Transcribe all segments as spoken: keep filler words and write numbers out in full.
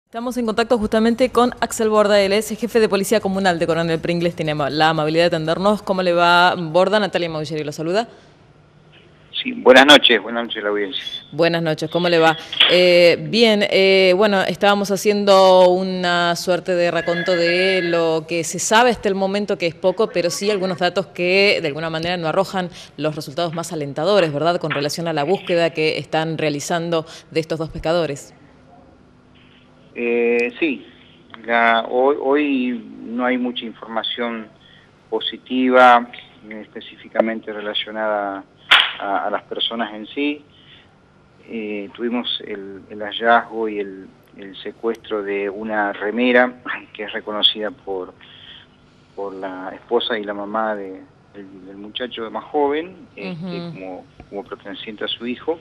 Estamos en contacto justamente con Axel Borda, él es jefe de Policía Comunal de Coronel Pringles, tiene la amabilidad de atendernos. ¿Cómo le va, Borda? Natalia Maugeri lo saluda. Sí, buenas noches, buenas noches a la audiencia. Buenas noches, ¿cómo le va? Eh, bien, eh, bueno, estábamos haciendo una suerte de raconto de lo que se sabe hasta el momento, que es poco, pero sí algunos datos que de alguna manera no arrojan los resultados más alentadores, ¿verdad?, con relación a la búsqueda que están realizando de estos dos pescadores. Eh, sí, la, hoy, hoy no hay mucha información positiva, específicamente relacionada a, a las personas en sí. Eh, tuvimos el, el hallazgo y el, el secuestro de una remera que es reconocida por, por la esposa y la mamá de, del, del muchacho más joven, este, Uh-huh. como, como perteneciente a su hijo.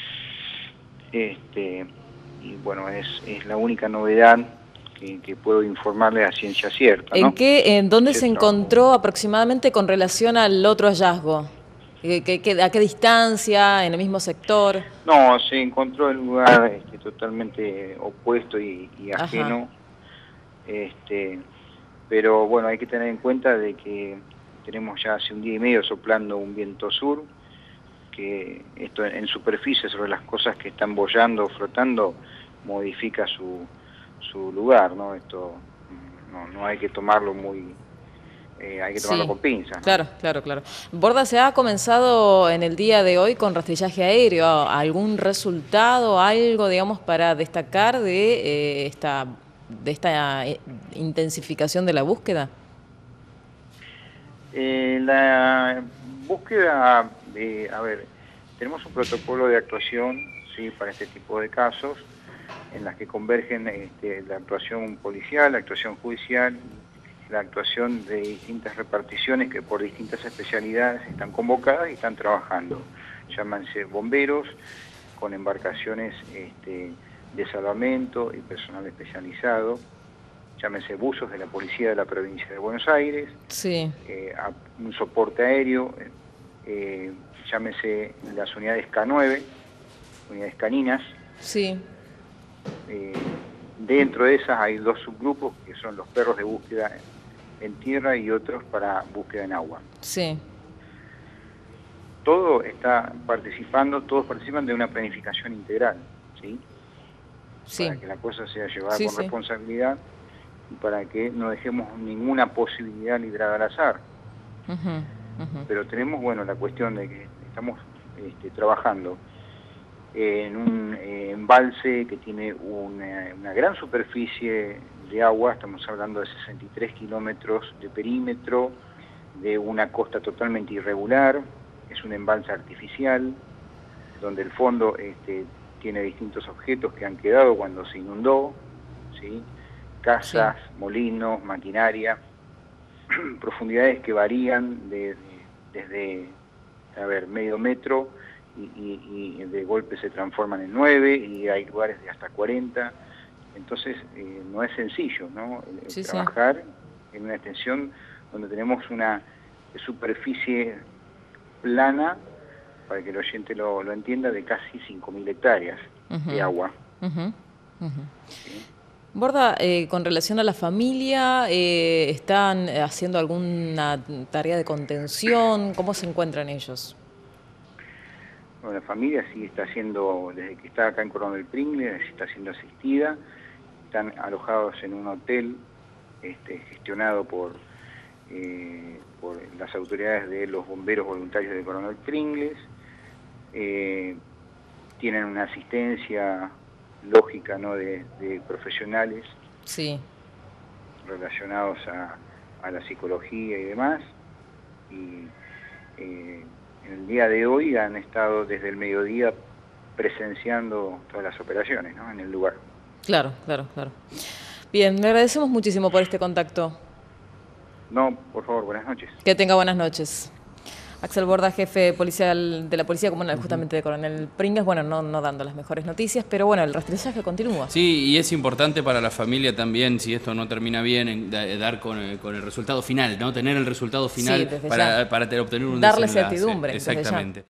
Este, y bueno, es, es la única novedad que, que puedo informarle a ciencia cierta, ¿no? ¿En qué, en dónde Ese se trabajo. encontró aproximadamente con relación al otro hallazgo? ¿Qué, qué, qué, ¿A qué distancia? ¿En el mismo sector? No, se encontró en un lugar este, totalmente opuesto y, y Ajá. ajeno, este, pero bueno, hay que tener en cuenta de que tenemos ya hace un día y medio soplando un viento sur, que esto en superficie sobre las cosas que están boyando, flotando, modifica su, su lugar, ¿no? Esto no, no hay que tomarlo muy, eh, hay que tomarlo Sí, con pinzas, ¿no? claro, claro, claro. Borda, ¿se ha comenzado en el día de hoy con rastrillaje aéreo? ¿Algún resultado, algo, digamos, para destacar de eh, esta, de esta eh, intensificación de la búsqueda? Eh, la búsqueda, de, a ver, tenemos un protocolo de actuación, sí, para este tipo de casos, en las que convergen este, la actuación policial, la actuación judicial, la actuación de distintas reparticiones que por distintas especialidades están convocadas y están trabajando. Llámanse bomberos, con embarcaciones este, de salvamento y personal especializado, llámese buzos de la Policía de la Provincia de Buenos Aires, Sí. eh, un soporte aéreo, eh, llámese las unidades K nueve, unidades caninas. Sí. Eh, dentro de esas hay dos subgrupos que son los perros de búsqueda en tierra y otros para búsqueda en agua. Sí. Todo está participando, todos participan de una planificación integral, ¿sí? Sí. Para que la cosa sea llevada Sí, con sí. responsabilidad y para que no dejemos ninguna posibilidad librada al azar. Uh-huh. Uh-huh. Pero tenemos, bueno, la cuestión de que estamos este, trabajando en un eh, embalse que tiene una, una gran superficie de agua, estamos hablando de sesenta y tres kilómetros de perímetro, de una costa totalmente irregular, es un embalse artificial, donde el fondo este, tiene distintos objetos que han quedado cuando se inundó, ¿sí? Casas, sí, molinos, maquinaria, profundidades que varían de, de, desde, a ver, medio metro, y, y, y de golpe se transforman en nueve, y hay lugares de hasta cuarenta, entonces eh, no es sencillo, ¿no? El, Sí, trabajar sí. en una extensión donde tenemos una superficie plana, para que el oyente lo, lo entienda, de casi cinco mil hectáreas uh-huh. de agua. Uh-huh. Uh-huh. ¿Sí? Borda, eh, con relación a la familia, eh, ¿están haciendo alguna tarea de contención? ¿Cómo se encuentran ellos? Bueno, la familia sí está haciendo, desde que está acá en Coronel Pringles, está siendo asistida, están alojados en un hotel este, gestionado por, eh, por las autoridades de los bomberos voluntarios de Coronel Pringles, eh, tienen una asistencia lógica, ¿no?, de, de profesionales, sí, relacionados a, a la psicología y demás, y eh, en el día de hoy han estado desde el mediodía presenciando todas las operaciones, ¿no?, en el lugar. Claro, claro, claro. Bien, le agradecemos muchísimo por este contacto. No, por favor, buenas noches. Que tenga buenas noches. Axel Borda, jefe policial de la Policía Comunal, justamente de Coronel Pringles, bueno, no, no dando las mejores noticias, pero bueno, el rastrillaje continúa. Sí, y es importante para la familia también, si esto no termina bien, en dar con el, con el resultado final, ¿no? Tener el resultado final sí, para, para obtener un darle desenlace. certidumbre. Exactamente.